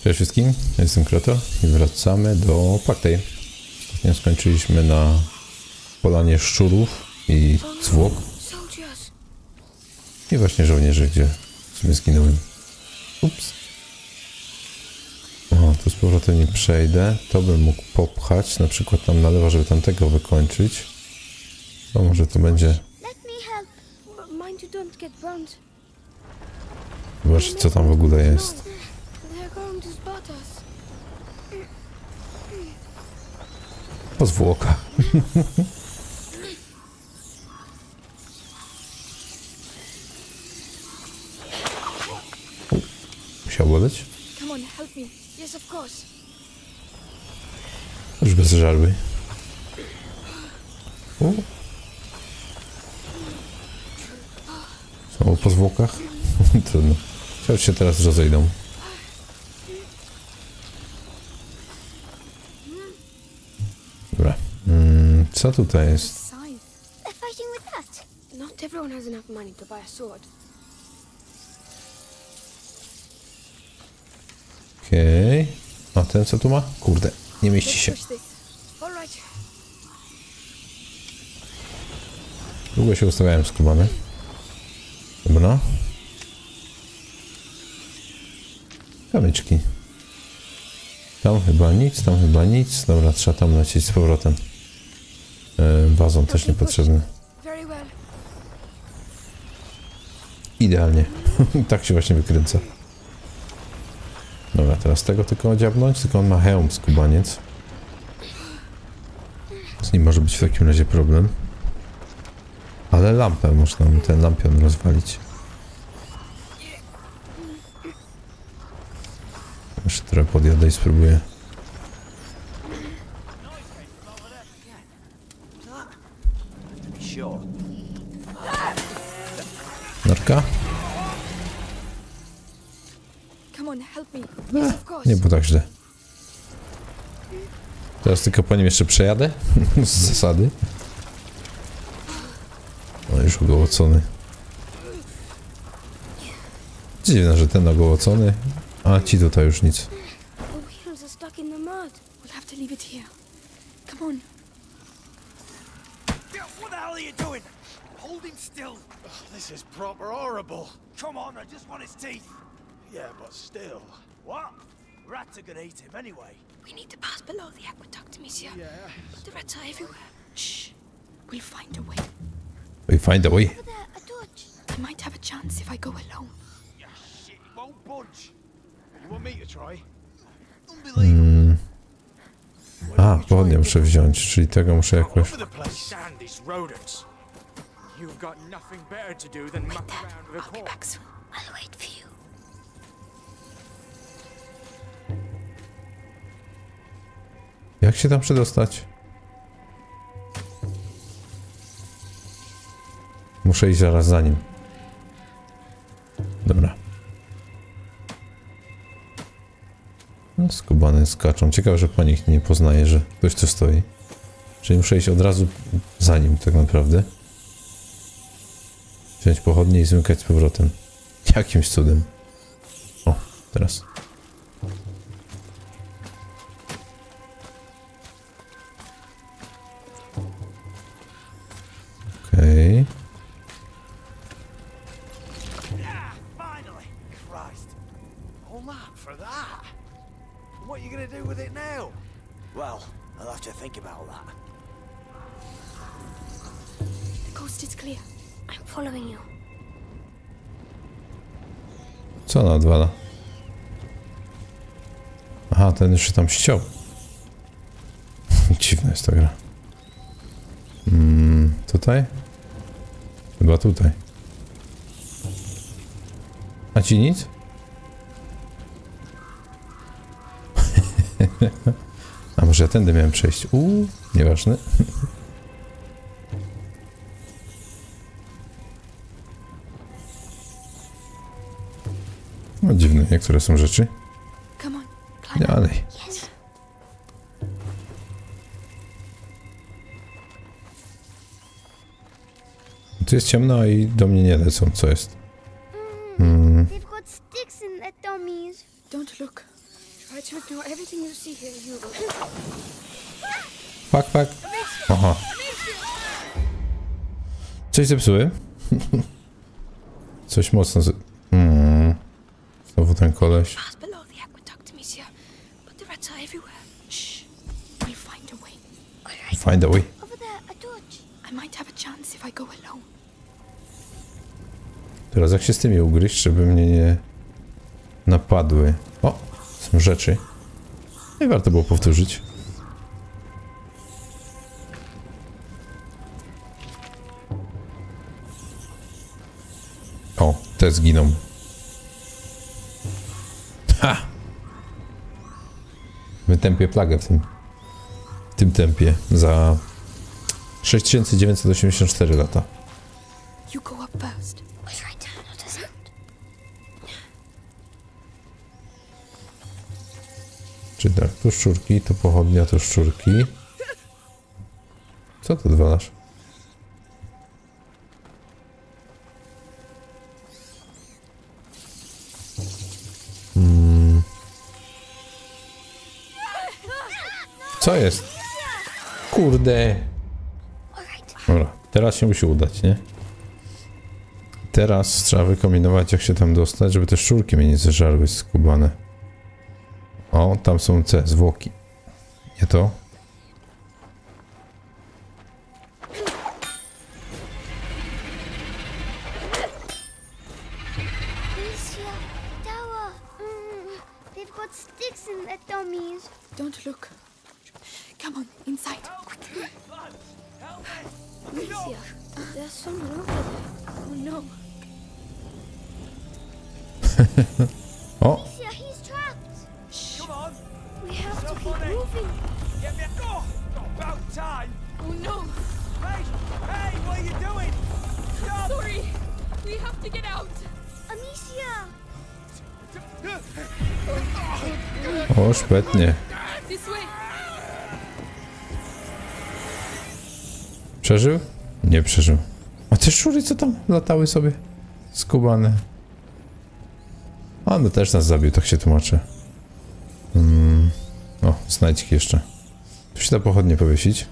Cześć wszystkim, ja jestem Kroto i wracamy do Packtay. Ostatnio skończyliśmy na polanie szczurów i zwłok. I właśnie żołnierzy, gdzie sobie zginąłem. Ups. O, tu z powrotem nie przejdę. To bym mógł popchać, na przykład tam na lewo, żeby tamtego wykończyć. To może to będzie... Zobaczcie, co tam w ogóle jest. Po zwłokach. Musiał boleć? Już bez żarły. Znowu po zwłokach? Trudno. Chociaż się teraz rozejdą. Dobra. Co tutaj jest? Okej. A ten co tu ma? Kurde, nie mieści się. Długo się ustawiałem skubany. Dobra. Kamyczki. Tam chyba nic, tam chyba nic. Dobra, trzeba tam lecieć z powrotem. Wazon też niepotrzebny. Idealnie. Tak się właśnie wykręca. Dobra, teraz tego tylko odziabnąć, tylko on ma hełm skubaniec. Z nim może być w takim razie problem. Ale lampę można ten lampion rozwalić. Jeszcze trochę podjadę i spróbuję. Narka? Nie było tak źle. Teraz tylko po nim jeszcze przejadę. Z zasady. O, już ogołocony. Dziwne, że ten ogołocony, a ci tutaj już nic. This is proper horrible. Come on, I just want his teeth. Yeah, but still. What? Rats are gonna eat him anyway. We need to pass below the aqueduct, monsieur. Yeah. The rats are everywhere. Shh. We'll find a way. We find a way. I might have a chance if I go alone. Yeah, shit, he won't budge. You want me to try? Unbelievable. A, pochodnie muszę wziąć, czyli tego muszę jakoś... Sandy's rodents. You've got nothing better to do than muck around with a I'll be back soon. I'll wait for you. Jak się tam przedostać? Muszę iść zaraz za nim. Dobra. No, skubany skaczą. Ciekawe, że po nich nie poznaje, że ktoś tu stoi. Czyli muszę iść od razu za nim tak naprawdę. Wziąć pochodnie i zmykać z powrotem. Jakimś cudem. O, teraz. Okej. Yeah, finally. Christ. All that for that. What are you gonna do with it now? Well, I'll have to think about that. The coast is clear. I'm following you. Co ona odwala? Aha, ten już się tam ściął. Dziwna jest ta gra. Tutaj? Chyba tutaj. A ci nic? A może ja tędy miałem przejść? Nieważne. No dziwne, niektóre są rzeczy. Dalej. Tu jest ciemno i do mnie nie lecą, co jest? They've got sticks in their dummies. Don't look. Try to ignore everything you see here, you. Fuck. Aha. Coś zepsuły? Coś mocno Znowu ten koleś. Pass below the aqueduct, Amicia. But the rats are everywhere. Shh. We'll find a way. Find a way. Over there, a torch. I might have a chance if I go alone. Teraz jak się z tymi ugryźć, żeby mnie nie napadły. O, są rzeczy. Nie warto było powtórzyć. O, te zginą. Ha! Wytępię plagę w tym tempie za 6984 lata. You go up first. I'll write down not a sound. Czy tak, tu szczurki, tu pochodnia, tu szczurki. Co ty odwalasz? Co jest? Kurde. Dobra, teraz się musi udać, nie? Teraz trzeba wykombinować, jak się tam dostać, żeby te szczurki mnie nie zeżarły skubane. O, tam są te zwłoki. Nie to? Alicia, tower. They've got sticks in their dummies. Don't look. Come on, inside. Alicia, there's someone over there. Oh no. O! Alicia, he's trapped. Come on. We have to Jump keep on it. moving. Get me. Oh, about time. Oh no. Hey, what are you doing? Stop. Sorry. We have to get out. Amicia! O, szpetnie. This way. Przeżył? Nie przeżył. A te szczury co tam latały sobie? Skubane. A no też nas zabił, tak się tłumaczy. O, znajdźki jeszcze. Tu się da pochodnie powiesić.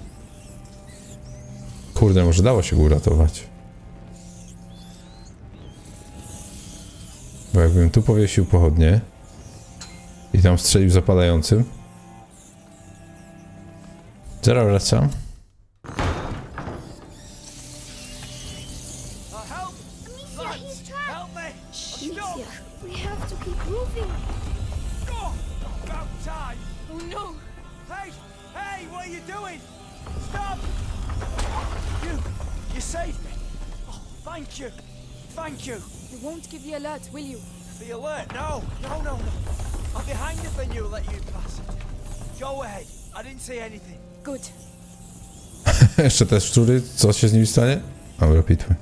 Kurde, może dało się go uratować. Bo jakbym tu powiesił pochodnie i tam strzelił zapalającym. Zaraz wracam. Help. Amicia, he's trapped. Help me. Amicia, we have to keep moving. Oh, about time. Oh no. Hey, what are you doing? Stop. You saved me. Oh, thank you. Thank you. You won't give the alert, will you? The alert? No. I'm behind if I knew let you pass. Go ahead. I didn't see anything. Good. Jeszcze te szczury, co się z nimi stanie? Dobra, pitwy.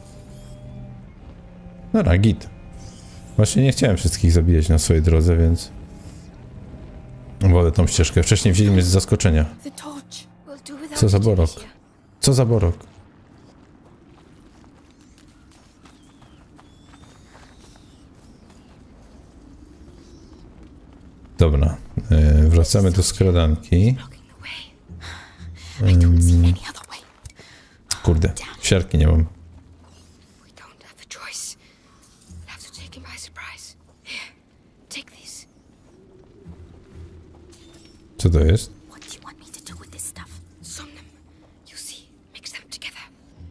Dobra, git. Właśnie nie chciałem wszystkich zabijać na swojej drodze, więc... wolę tą ścieżkę. Wcześniej wzięli mnie z zaskoczenia. The torch. We'll do without Co za it, borok? Amicia. Co za borok? Dobra, wracamy do skradanki. Blocking the way. I don't see any other way. Kurde, siarki nie mam. We don't have a choice. We'll have to take him by surprise. Here, take this. Co to jest? What do you want me to do with this stuff? Some them. You see, mix them together.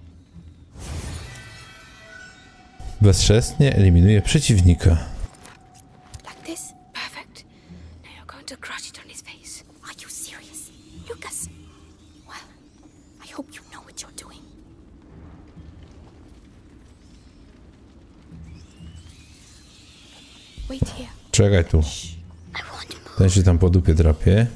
Bezstrzestnie eliminuje przeciwnika. Like this? Perfect. Now you're going to crush it on his face. Are you serious? Lucas? Well, I hope you know what you're doing. Wait here. Czekaj tu. I want to move. Ten się tam po dupie drapie.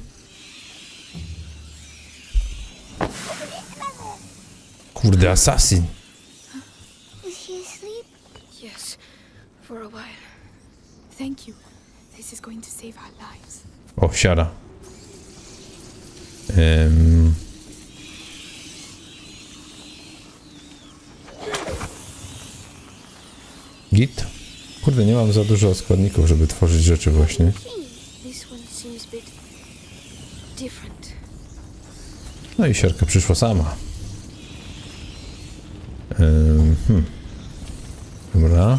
Kurde, assassin. Is he asleep? Yes, for a while. Thank you. This is going to save our lives. O, siara. Git. Kurde, nie mam za dużo składników, żeby tworzyć rzeczy właśnie. Clean. This one's No i siarka przyszła sama. Dobra.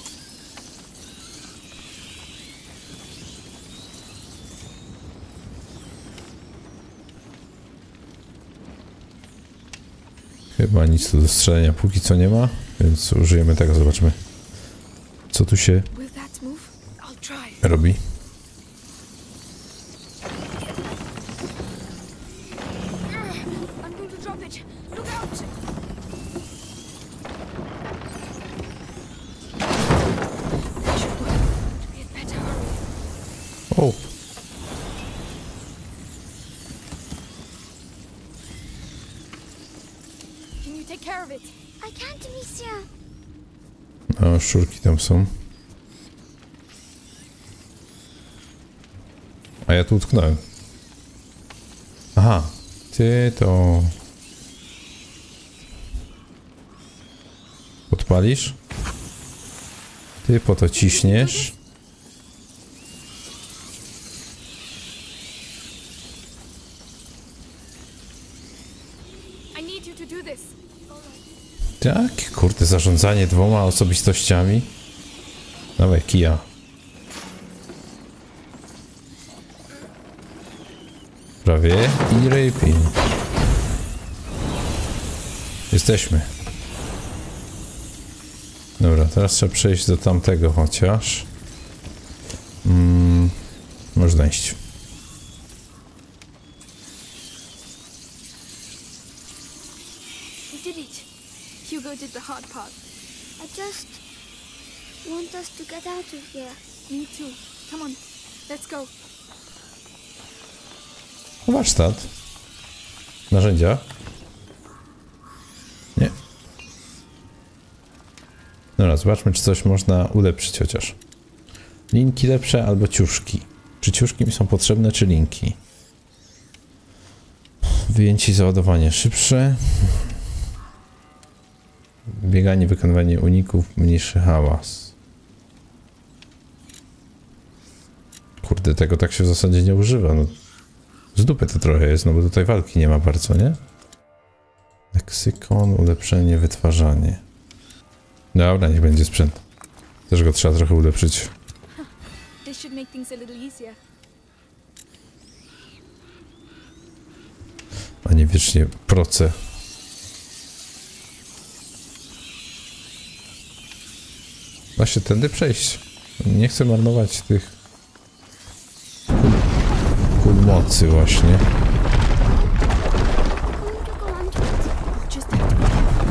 Chyba nic tu do strzelenia póki co nie ma, więc użyjemy tego, zobaczmy co tu się Will that move? I'll try. robi. I'm going to drop it. Look out! That should work. We had better hurry. O! Can you take care of it? I can't, Amicia. No, szczurki tam są. A ja tu utknąłem. Aha, ty to... Podpalisz? Ty po to ciśniesz. I need you to do this. Tak, kurde, zarządzanie 2 osobistościami. Dawaj, kija. Prawie i rypień. Jesteśmy. Dobra, teraz trzeba przejść do tamtego chociaż. Można iść. We did it. Hugo did the hard part. I just want us to get out of here. Me too. Come on. Let's go. Warsztat. Narzędzia. Nie. Dobra, zobaczmy, czy coś można ulepszyć chociaż. Linki lepsze albo ciuszki. Czy ciuszki mi są potrzebne, czy linki? Wyjęcie i załadowanie szybsze. Bieganie, wykonywanie uników, mniejszy hałas. Kurde, tego tak się w zasadzie nie używa. No, z dupy to trochę jest, no bo tutaj walki nie ma bardzo, nie? Leksykon, ulepszenie, wytwarzanie. Dobra, niech będzie sprzęt. Też go trzeba trochę ulepszyć. This should make things a little easier. A nie wiecznie proce. Właśnie tędy przejść. Nie chcę marnować tych kul mocy właśnie. I'm going to go onto it. Just have to be careful.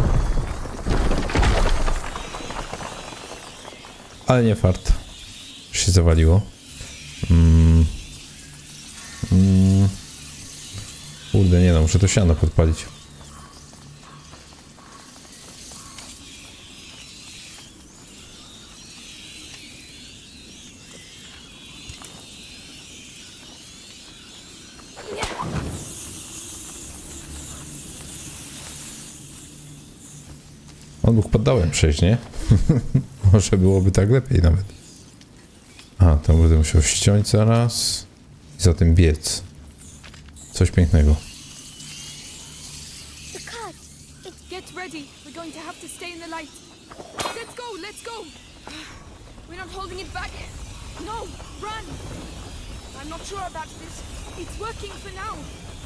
Ale nie fart. Już się zawaliło. Kurde, nie no, muszę to siano podpalić. On mógł pod dołem przejść, nie? Może byłoby tak lepiej nawet. A, to będę musiał ściąć zaraz. I za tym biec. Coś pięknego. The cart. Get ready. We're going to have to stay in the light. Let's go. Let's go. We're not holding it back. No, run. I'm not sure about this. It's working for now.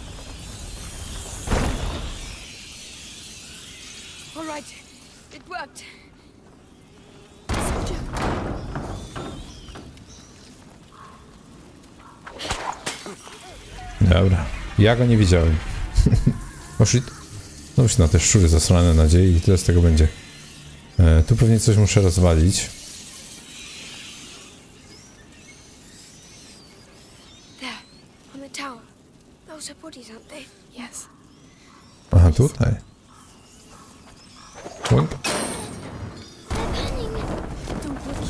All right. It worked. Soldier. Dobra. Ja go nie widziałem. O shit. No już na te szczury zasrane nadziei i tyle z tego będzie. Tu pewnie coś muszę rozwalić. There, on the tower. Those are bodies, aren't they? Yes. Aha, tutaj. Boink. They're panning. Don't look,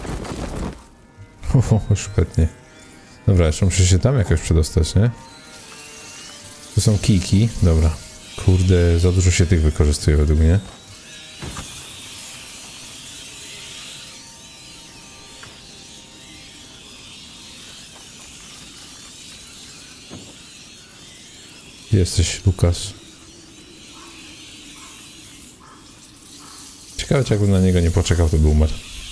Hugo. Szpetnie. Dobra, jeszcze muszę się tam jakoś przedostać, nie? Tu są kijki. Dobra. Kurde, za dużo się tych wykorzystuje według mnie. Gdzie jesteś, Lukas? Ciekawe, czy jakbym na niego nie poczekał, to by umarł.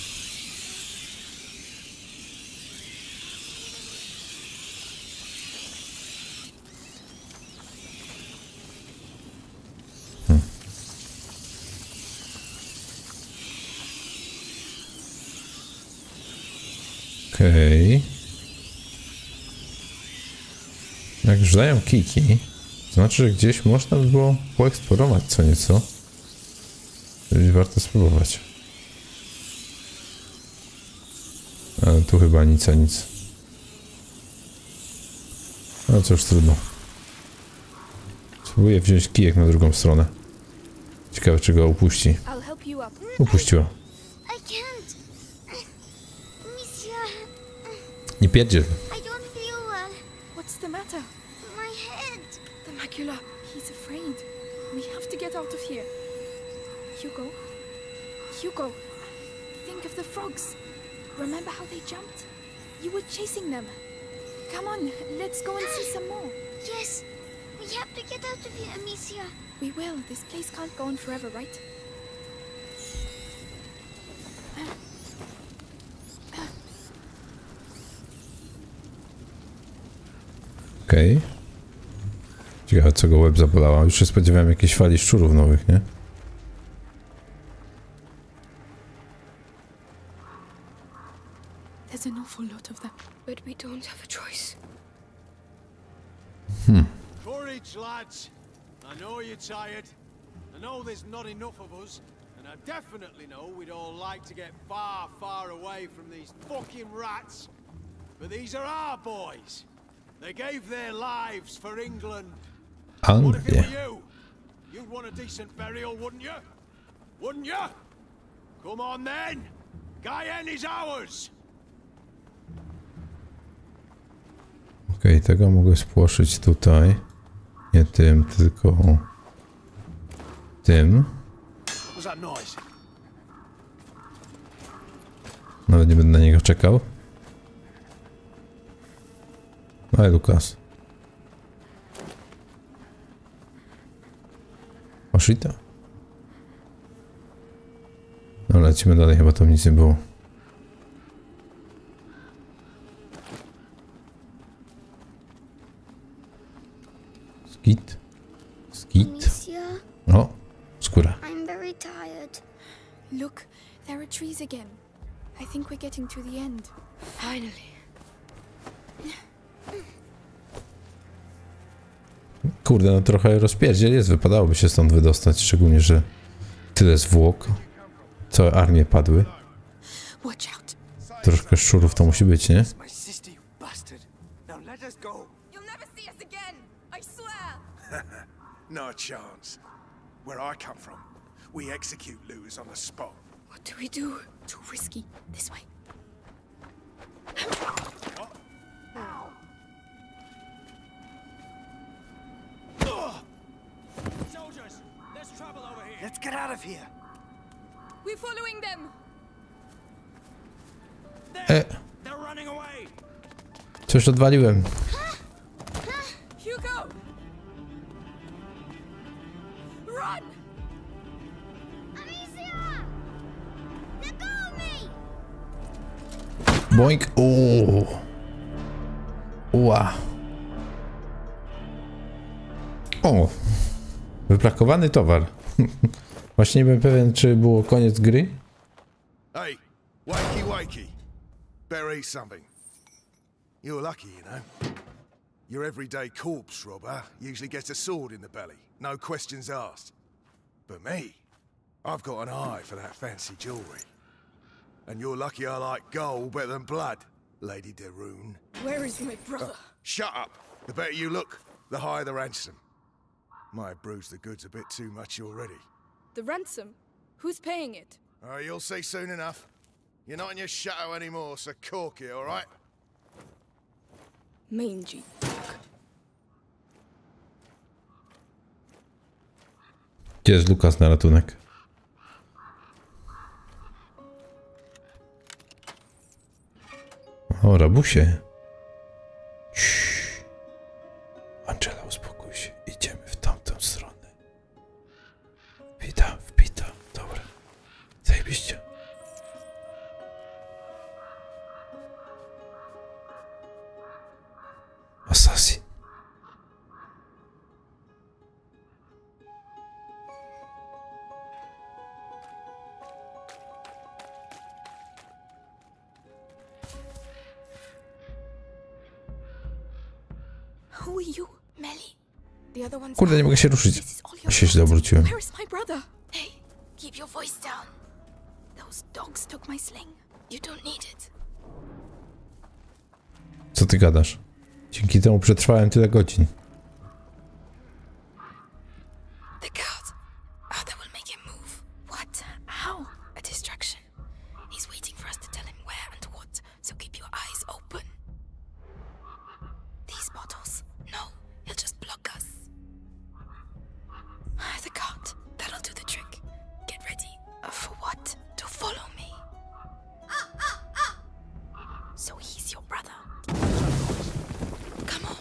Okej. Jak już dają kiki, to znaczy, że gdzieś można by było poeksplorować co nieco. Czyli warto spróbować. Ale tu chyba nic a nic. No cóż, trudno. Spróbuję wziąć kijek na drugą stronę. Ciekawe, czy go upuści. I'll help you up. Upuściła. I can't. Monsieur, Nie pierdziel. I don't feel well. What's the matter? My head. The macula. He's afraid. We have to get out of here. Hugo? Hugo! Think of the frogs. Remember how they jumped? You were chasing them. Come on, let's go and see some more. Yes. We have to get out of here, Amicia. We will. This place can't go on forever, right? Okej. Ciekawe, co go łeb zabolała. Już się spodziewałem jakiejś fali szczurów nowych, nie? There's an awful lot of them. But we don't have a choice. Courage, lads. I know you're tired. I know there's not enough of us. And I definitely know we'd all like to get far, far away from these fucking rats. But these are our boys. They gave their lives for England. What if it were Anglia. you? You'd want a decent burial, wouldn't you? Wouldn't you? Come on then. Guyenne is ours. Okej, tego mogę spłoszyć tutaj. Nie tym, tylko tym. What's that noise? Nawet nie będę na niego czekał. Daj, Lukas. Oshita. No, lecimy dalej, chyba tam nic nie było. Skit. Skit. Amicia, O, skóra. I'm very tired. Look, there are trees again. I think we're getting to the end. Finally. Kurde, no trochę rozpierdziel jest, wypadałoby się stąd wydostać, szczególnie, że tyle zwłok. Całe armie padły. Watch out. Troszkę szczurów to musi być, nie? My sister, you bastard. Now let us go. You'll never see us again. I swear. No chance. Where I come from, we execute looters on the spot. What do we do? Too risky. This way. Soldiers, there's trouble over here. Let's get out of here. We're following them. They're running away. Coś odwaliłem. Hugo! Run! Amicia! Let go of me! Boink. Uuu. Ua. O. Wyprakowany towar. Właśnie nie byłem pewien, czy było koniec gry. Hey, wakey wakey. Bury something. You're lucky, you know. Your everyday corpse robber usually gets a sword in the belly. No questions asked. But me, I've got an eye for that fancy jewelry. And you're lucky I like gold better than blood, Lady de Rune. Where is my brother? Shut up! The better you look, the higher the ransom. Might have bruised the goods a bit too much already. The ransom? Who's paying it? Oh, you'll see soon enough. You're not in your shadow anymore, so cork it, all right? Mangy. Gdzie jest Lukas na ratunek? O, rabusie. Ciii. Angela, uspokój się. Idź. Assassin. Who are you? Melly. The other one's Kurde, nie mogę się ruszyć. This is all your Się źle fault. obróciłem. Where is my brother? Hey, keep your voice down. Those dogs took my sling. You don't need it. Co ty gadasz? Dzięki temu przetrwałem tyle godzin. The guard. Arthur will make him move. What? How? A distraction. He's waiting for us to tell him where and what, so keep your eyes open. These bottles. No, he'll just block us. The guard. That'll do the trick. Get ready. For what? To follow me. So he's your brother. Come on.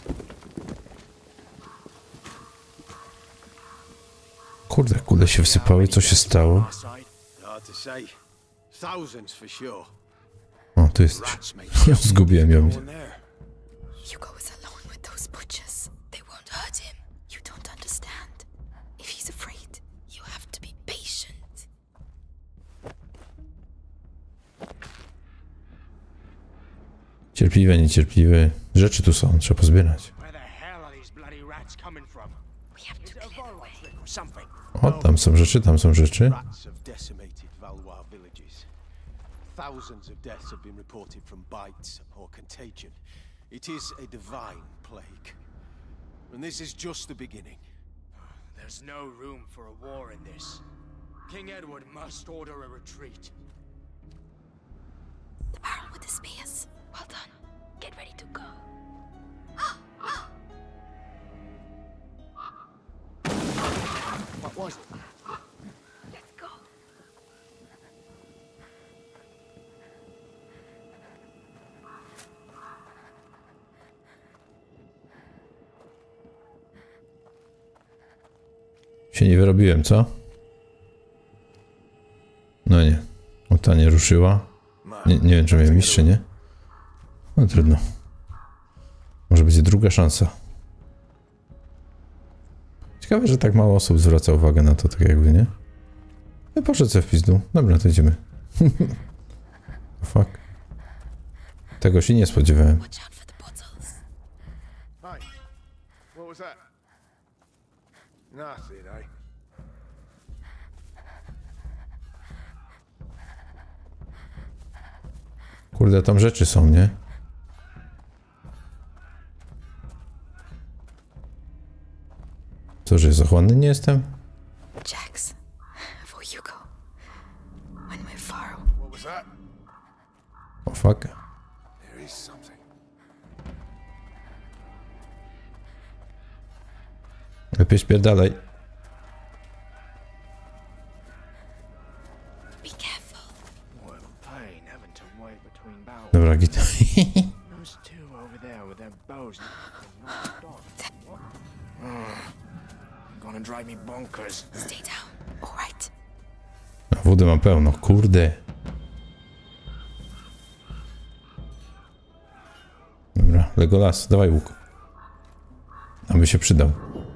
Kurde, kule się wsypały, co się stało? Hard to say. Thousands for sure. O, tu jesteś. Rats make Zgubiłem ją. no one there. Hugo is alone with those butchers. They won't hurt him. You don't understand. If he's afraid, you have to be patient. Cierpliwe, niecierpliwe. Rzeczy tu są, trzeba pozbierać. Where the hell are these bloody rats coming from? We have to clear the way. Or something. O, tam są rzeczy, tam są rzeczy. Rats have decimated Valois villages. Thousands of deaths have been reported from bites or contagion. It is a divine plague. And this is just the beginning. There's no room for a war in this. King Edward must order a retreat. The barrel with the spears. Well done. Get ready to go. What was it? Let's go. Się nie wyrobiłem, co? No nie. O, ta nie ruszyła. Nie wiem, czy miałem iść, czy nie. No trudno. Może będzie druga szansa. Ciekawe, że tak mało osób zwraca uwagę na to, tak jakby, nie? Ja poszedł sobie w pizdu. Dobra, to idziemy. Fuck. Tego się nie spodziewałem. Watch out for the bottles. Hey, what was that? Nothing, eh? Kurde, tam rzeczy są, nie? Co, że zachłanny nie jestem? Jax. For Hugo. When we're far. What was that? O, fuck. There is something. Lepiej spierdalaj. Be careful. What a pain having to wait between battles. Dobra, git. Those two over there with their bows. Gonna drive me bonkers. Stay down. All right. A wody mam pełno, kurde. Dobra, Legolas, dawaj łuk. A by się przydał.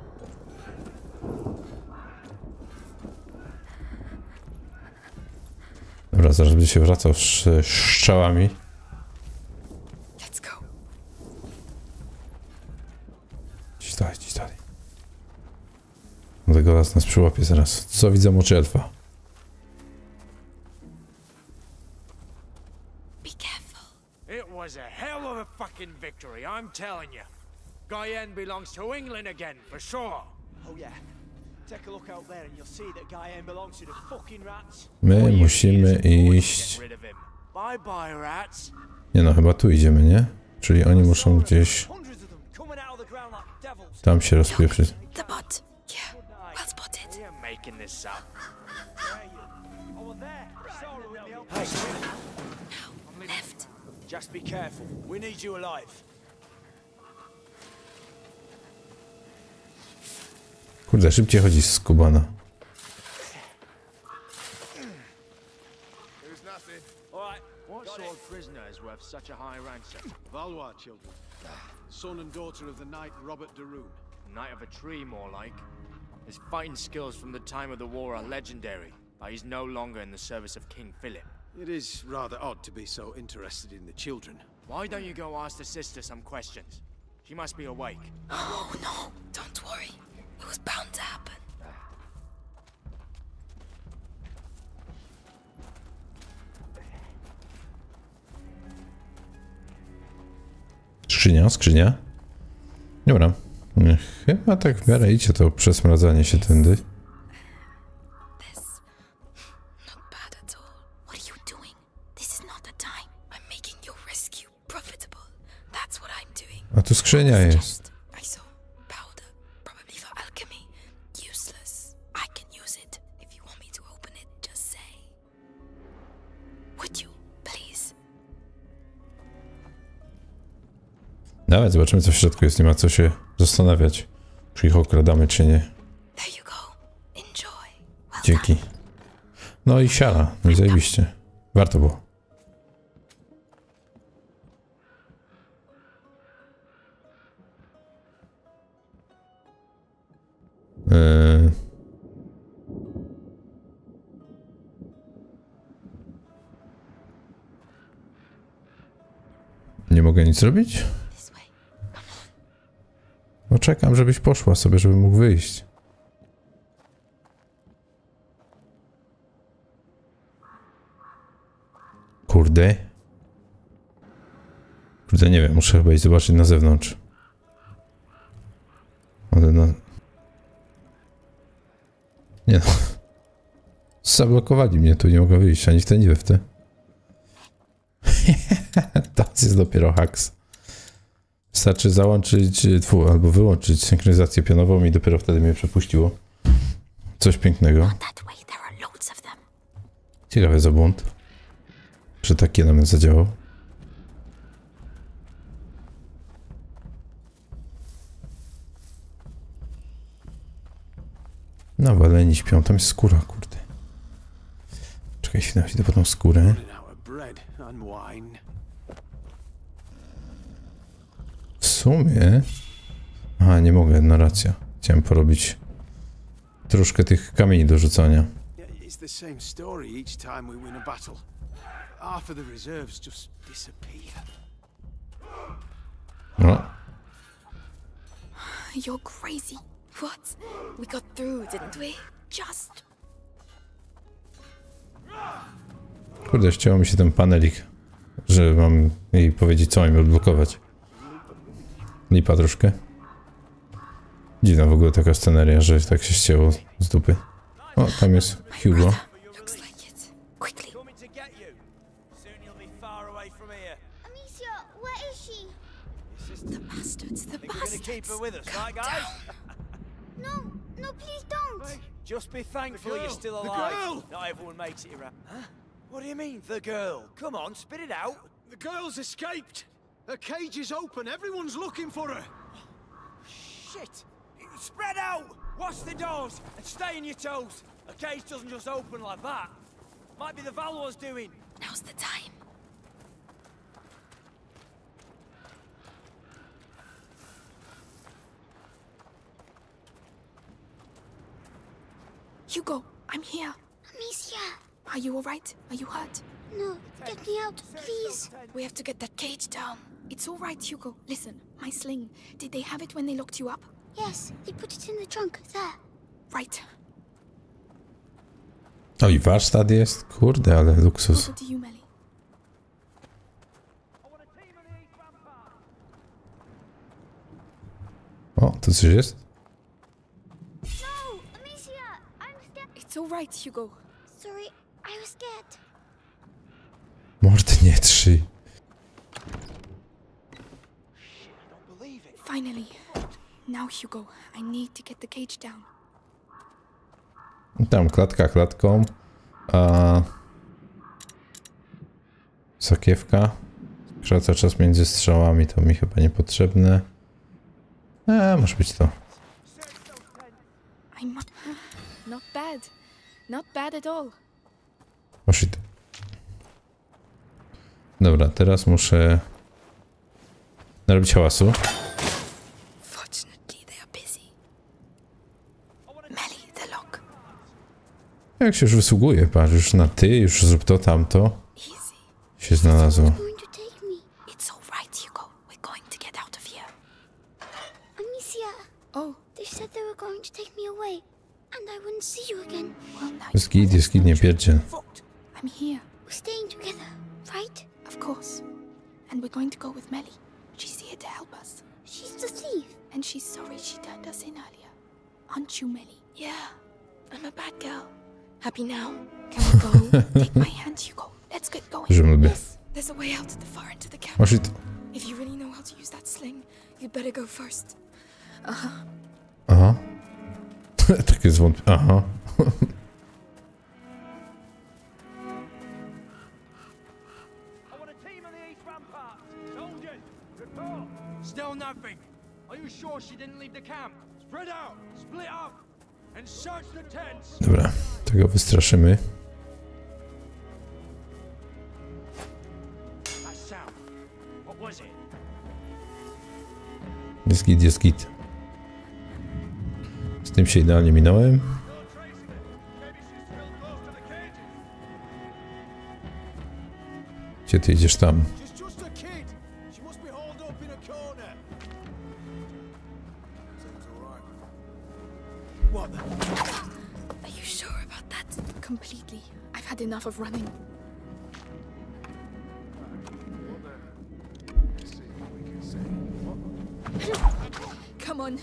Dobra, zaraz będzie się wracał z strzałami. Let's go. Gdzieś dalej, gdzieś dalej. Legolas nas przyłapie zaraz. Co widzę oczy elfa? Be careful. It was a hell of a fucking victory, I'm telling you. Guyenne belongs to England again, for sure. Oh yeah. Take a look out there and you'll see that Guyenne belongs to the fucking rats. My musimy iść... Get rid of him. Bye bye, rats. Nie no, chyba tu idziemy, nie? Czyli oni muszą gdzieś Hundreds of them coming out of the ground like devils. tam się rozpieprzyć. The bot. Yeah. Well spotted. You're making this up. Oh, there. Sorrow in the Hey, Now, left. just be careful. We need you alive. Kurde, szybciej chodzi z Kubana. There's nothing What sort of prisoner is worth such a high ransom? Valois children. Son and daughter of the knight Robert de Rune. Knight of a tree, more like. His fighting skills from the time of the war are legendary, but he's no longer in the service of King Philip. It is rather odd to be so interested in the children. Why don't you go ask the sister some questions? She must be awake. Oh no, don't worry. It was bound to happen. Skrzynia. Dobra. Chyba tak w miarę idzie to przesmradzanie się tędy. This not bad at all. What are you doing? This is not the time. I'm making your rescue profitable. That's what I'm doing. A tu skrzynia jest. I saw powder, probably for alchemy. Useless. I can use it. If you want me to open it, just say. Would you, please? Nawet zobaczymy, co w środku jest. Nie ma co się zastanawiać, czy ich okradamy, czy nie. There you go. Enjoy. Well Dzięki. No i siara. No i zajebiście. Warto było. Nie mogę nic zrobić? This way. No czekam, żebyś poszła sobie, żebym mógł wyjść. Kurde. Kurde, nie wiem, muszę chyba iść zobaczyć na zewnątrz. Ale no... Nie no. Zablokowali mnie, tu nie mogę wyjść, ani w te, ni we w te. To jest dopiero haks. Wystarczy załączyć, albo wyłączyć synchronizację pionową i dopiero wtedy mnie przepuściło. Coś pięknego. That way, there are loads of them. Ciekawy za błąd. Że taki element zadziałał. No, waleni śpią. Tam jest skóra, kurde. Czekaj chwilę, idę po tą skórę. Running out of bread and wine. W sumie... Aha, nie mogę, no racja. Chciałem porobić troszkę tych kamieni do rzucania. Yeah, it's the same story each time we win a battle. Half of the reserves just disappear. No, You're crazy. What? We got through, didn't we? Just. kurde, chciało mi się ten panelik, że mam jej powiedzieć, co mam odblokować. Lipa troszkę. Dziwna w ogóle taka sceneria, że tak się ścięło z dupy. O, tam jest Hugo. Looks like it. Quickly. Coming to get you. Soon you'll be far away from here. Amicia, where is she? The bastards. The Think we're gonna keep her bastards. with us, right, guys? No, no, please don't. Just be thankful you're still The alive. girl! Not everyone makes it around. Huh? What do you mean, the girl? Come on, spit it out. The girl's escaped. Her cage is open. Everyone's looking for her. Shit! Spread out! Watch the doors and stay on your toes. A cage doesn't just open like that. Might be the Valois doing. Now's the time. Hugo, I'm here. Amicia, Are you alright? Are you hurt? no, get me out, please. We have to get that cage down. It's alright, Hugo. Listen, my sling. Did they have it when they locked you up? Yes, they put it in the trunk, there. Right. O, i warsztat jest? Kurde, ale luksus. Over to you, Melly. O, tu coś jest? No, Amicia, I'm scared. It's alright, Hugo. Sorry, I was scared. Mordy nie 3. Don't believe it. Finally. Now, Hugo, I need to get the cage down. Tam klatka klatką. A... Sakiewka. Skraca czas między strzałami, to mi chyba niepotrzebne. Może być to. I must. Not bad. Not bad at all. O shit. Dobra, teraz muszę narobić hałasu. Fortunately, they are busy. Melly, the lock. Jak się już wysługuje, patrz, już na ty, już zrób to, tamto. Easy. Się znalazło. Going to take me. It's all right, Hugo. We're going to get out of here. Amicia, Oh, they said they were going to take me away, and I wouldn't see you again. well, now Jest git, nie pierdziel. I'm here. We're staying together, right? Of course. And we're going to go with Melly. She's here to help us. She's the thief. And she's sorry she turned us in earlier. Aren't you, Melly? Yeah. I'm a bad girl. Happy now? Can we go? Take my hand, Hugo. Let's get going. Je lubię. There's a way out at the far end of the camp. O shit. If you really know how to use that sling, you'd better go first. Aha. Takie zwątpienie. Aha. Still nothing. Are you sure she didn't leave the camp? Spread out, split up, and search the tents. Dobra, tego wystraszymy. That sound. What was it? Jest git. Z tym się idealnie minąłem. Gdzie ty idziesz tam? She's just a kid. She must be hauled up in a corner. Seems all right. What the? Are you sure about that? Completely. I've had enough of running. Come on.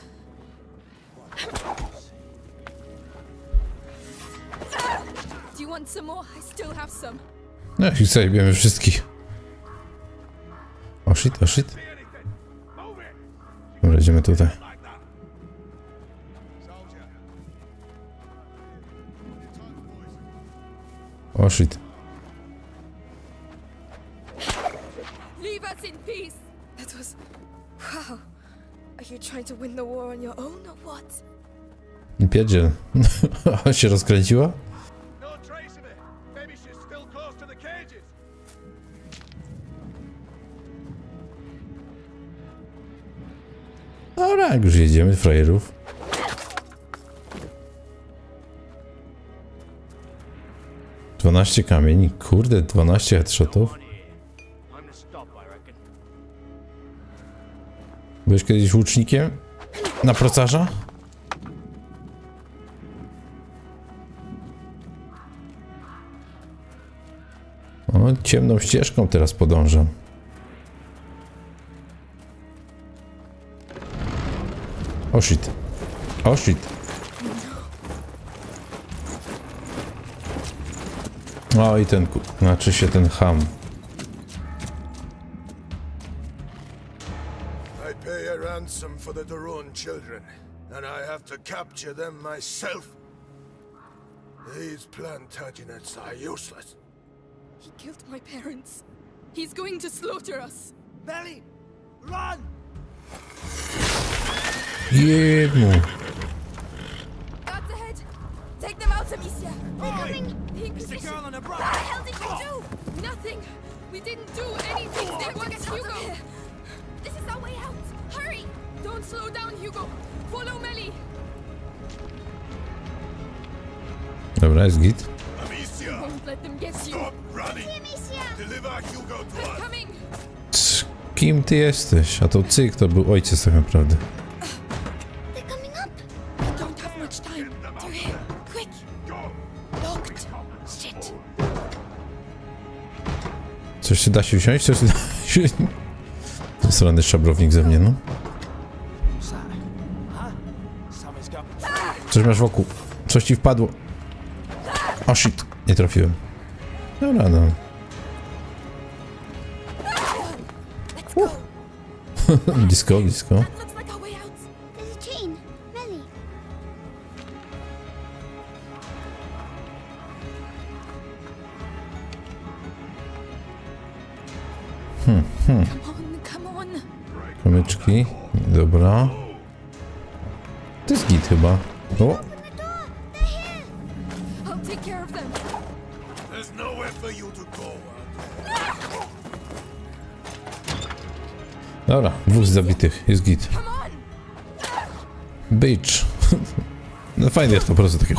Do you want some more? I still have some. No i zajebiemy wszystkich. O shit, o shit. Dobra, idziemy tutaj. O shit. Leave us in peace. That was... Wow. Are you trying to win the war on your own or what? Pierdziel. A się rozkręciła? No trace of it. Maybe she's still close to the cages. Dobra, jak już jedziemy, frajerów. Kamieni, kurde, 12 headshotów. Time to stop, I reckon. Byłeś kiedyś łucznikiem? Na procarza? O, ciemną ścieżką teraz podążam. O shit. O shit. O i ten, znaczy się ten ham. I pay a ransom for the Daron children, and I have to capture them myself. These Plantagenets are useless. He killed my parents. He's going to slaughter us. Melly, run! Jemu. Guards ahead. Take them out, Amicia. They're coming. The It's the Inquisition. girl on the What bra. the hell did you do? Nothing. We didn't do anything. They want Hugo. This is our way out. Hurry! Don't slow down, Hugo. Follow Melly. Dobra, jest git. Amicia, Won't let them get you. stop running. Amicia! Deliver Hugo to I'm us. coming. Kim ty jesteś? A to cyk, to był ojciec tak naprawdę. They're coming up. We don't have much time. They're here. Quick. Locked. Shit. Coś się da się wsiąść? Coś się da się... Ten strony szabrownik ze mnie, no. Something's got. Coś masz wokół. Coś ci wpadło. O shit. Nie trafiłem. Dobra, no. Let's go. Blisko, blisko. That looks like our way out. There's a chain. Melly. Come on. Kamyczki. Dobra. To jest git chyba. O! Open the door. They're here. I'll take care of them. There's nowhere for you to go. Dobra, 2 zabitych, jest git. Bitch. No fajnie jest to po prostu takie...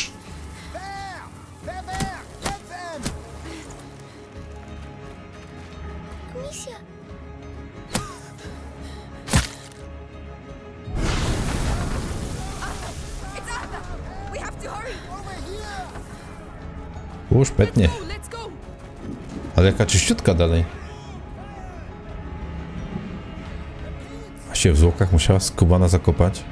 Amicia! We have to hurry. Już petnie. Let's go. Ale jaka czyściutka dalej. A się w zwłokach musiała skubana zakopać?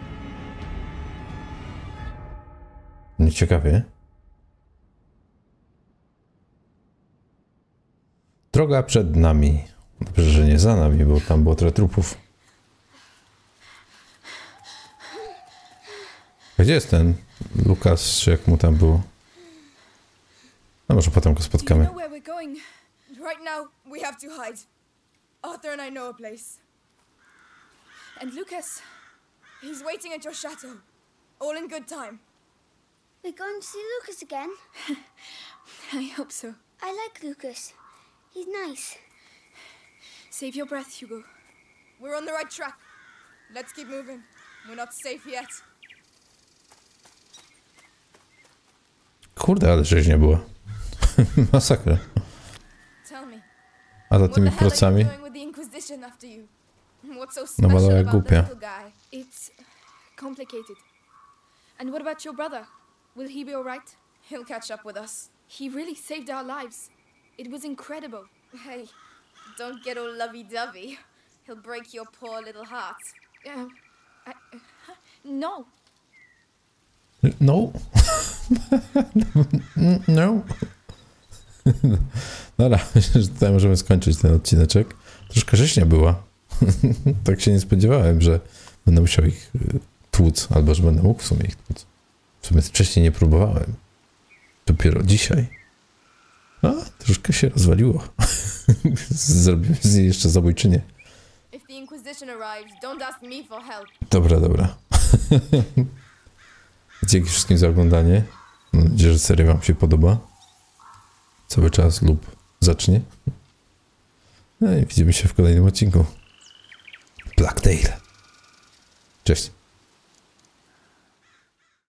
Nieciekawie. Droga przed nami. Dobrze, że nie za nami, bo tam było trochę trupów. Gdzie jest ten Lukas, czy jak mu tam było? No może potem go Do you spotkamy. know where we're going? Right now, we have to hide. Arthur and I know a place. And Lucas, he's waiting at your chateau. All in good time. We're going to see Lucas again. I hope so. I like Lucas. He's nice. Save your breath, Hugo. We're on the right track. Let's keep moving. We're not safe yet. Kurde, ale rzeźnia była. Masakra. Tell me, A za what the tymi hell are you procami? doing with the Inquisition after you? What's so No, mała special jak about the głupia. little guy? It's complicated. And what about your brother? Will he be alright? He'll catch up with us. He really saved our lives. It was incredible. Hey, don't get all lovey-dovey. He'll break your poor little heart. No. No. No. Dobra, myślę, że tutaj możemy skończyć ten odcineczek. Troszkę rzeźnia była. Tak się nie spodziewałem, że będę musiał ich tłuc, albo że będę mógł w sumie ich tłuc. W sumie wcześniej nie próbowałem. Dopiero dzisiaj. A, troszkę się rozwaliło. Zrobimy z niej jeszcze zabójczynię. If the Inquisition arrives, don't ask me for help. Dobra, dobra. Dzięki wszystkim za oglądanie. Mam nadzieję, że seria wam się podoba. Cały czas lub zacznie. No i widzimy się w kolejnym odcinku. Blacktail. Cześć.